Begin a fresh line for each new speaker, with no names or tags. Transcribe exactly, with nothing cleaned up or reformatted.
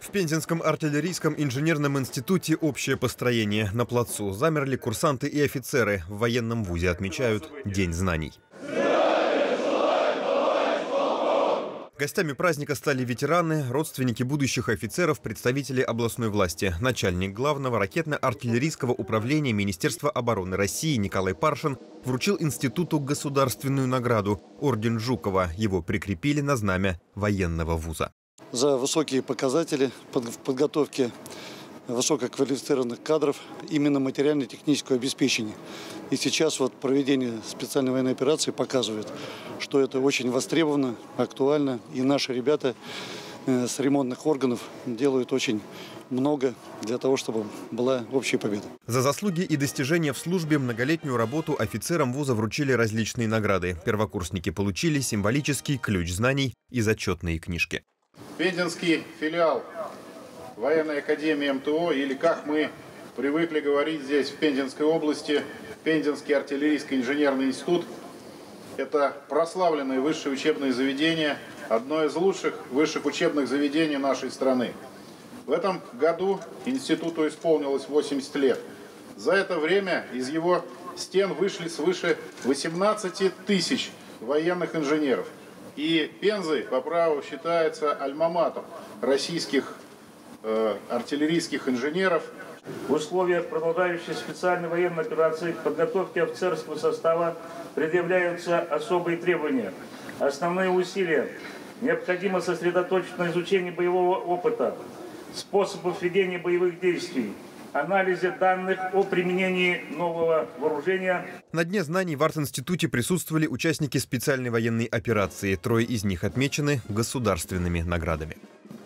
В Пензенском артиллерийском инженерном институте общее построение. На плацу замерли курсанты и офицеры. В военном вузе отмечают День знаний. Гостями праздника стали ветераны, родственники будущих офицеров, представители областной власти. Начальник главного ракетно-артиллерийского управления Министерства обороны России Николай Паршин вручил институту государственную награду – орден Жукова. Его прикрепили на знамя военного вуза.
За высокие показатели в подготовке высококвалифицированных кадров именно материально-технического обеспечения. И сейчас вот проведение специальной военной операции показывает, что это очень востребовано, актуально. И наши ребята с ремонтных органов делают очень много для того, чтобы была общая победа.
За заслуги и достижения в службе многолетнюю работу офицерам вуза вручили различные награды. Первокурсники получили символический ключ знаний и зачетные книжки.
Пензенский филиал военной академии эм тэ о, или как мы привыкли говорить здесь в Пензенской области, Пензенский артиллерийский инженерный институт, это прославленное высшее учебное заведение, одно из лучших высших учебных заведений нашей страны. В этом году институту исполнилось восемьдесят лет. За это время из его стен вышли свыше восемнадцати тысяч военных инженеров. И Пензой по праву считается альма-матер российских э, артиллерийских инженеров.
В условиях продолжающейся специальной военной операции к подготовке офицерского состава предъявляются особые требования. Основные усилия необходимо сосредоточить на изучении боевого опыта, способов ведения боевых действий, анализе данных о применении нового вооружения.
На Дне знаний в арт-институте присутствовали участники специальной военной операции. Трое из них отмечены государственными наградами.